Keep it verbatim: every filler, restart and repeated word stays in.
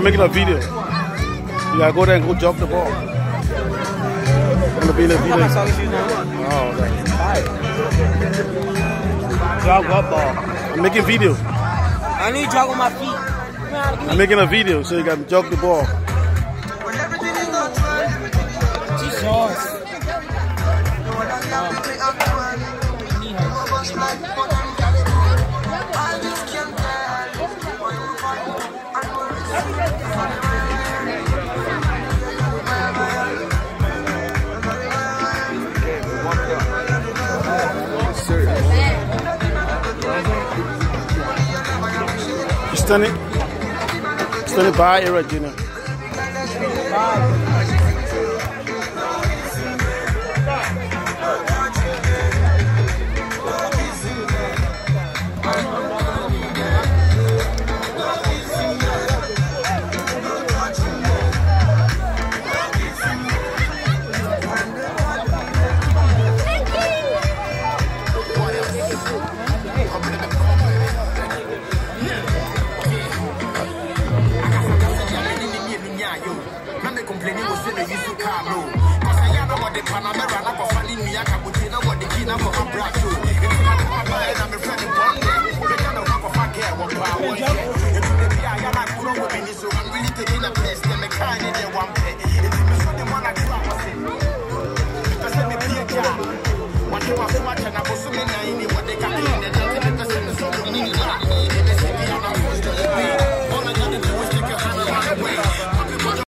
I'm making a video. You gotta go there and go jog the ball. I'm gonna be in a video. Oh, okay. Jog what ball? I'm making video. I need to jog on my feet. I'm making a video, so you gotta jog the ball. Jesus. Standing, standing by it right there. One